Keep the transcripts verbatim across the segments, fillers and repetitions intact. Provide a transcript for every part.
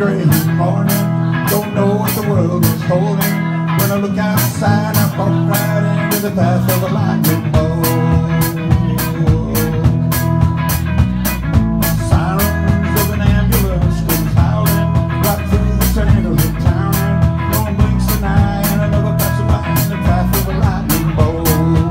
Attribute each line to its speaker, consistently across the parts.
Speaker 1: gray morning, don't know what the world is holding. When I look outside, I walk right into the path of a lightning bolt. Sirens of an ambulance goes howling right through the center of the town. No one blinks an eye, and another passes by in the path of a lightning bolt.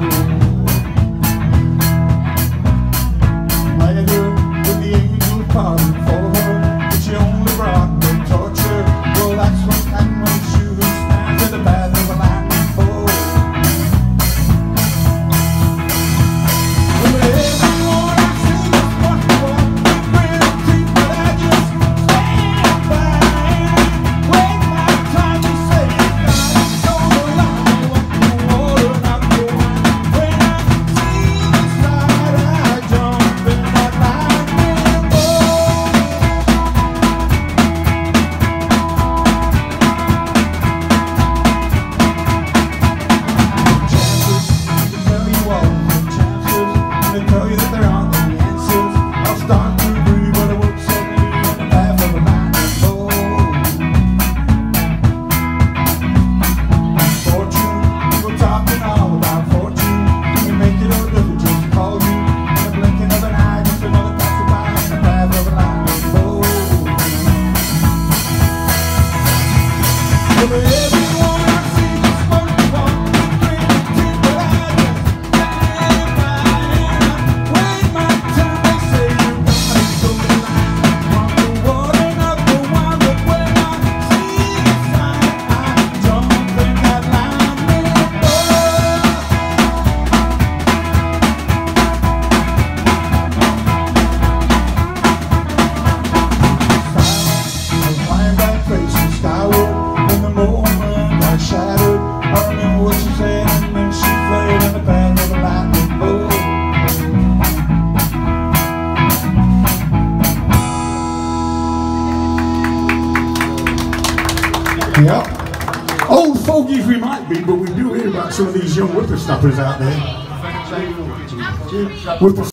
Speaker 1: Later, with the angel pardon for her, but she only brought me torture. Well, that's what happened when shooting stands in the path of a lightning bolt. Well, everyone I see is what you want, real deep, but I just stand by and wait my time to say goodnight. So the lightning walk the water, not the wine. When I see the side, I jump in that lightning bolt. Chances to tell you all the chances, and they tell you that there aren't any answers. I'll start to agree, but I won't set me in the path of a lightning bolt. Fortune, people talking all about fortune. You can make it or does it just call you? In the blinking of an eye, just another passerby in the path of a lightning bolt. Well, everyone I see is what you want, real deep, but I just stand by and wait my time. They say you got it, so the lightning walk the water, not the wine. But when I see the sign, I jump in that lightning bolt. Silence, a flying back facing skyward. In the moment I shattered, I remember what she said, and then she fled in the path of a lightning bolt. Yep. Old fogies we might be, but we do hear about some of these young whippersnappers out there. Whipper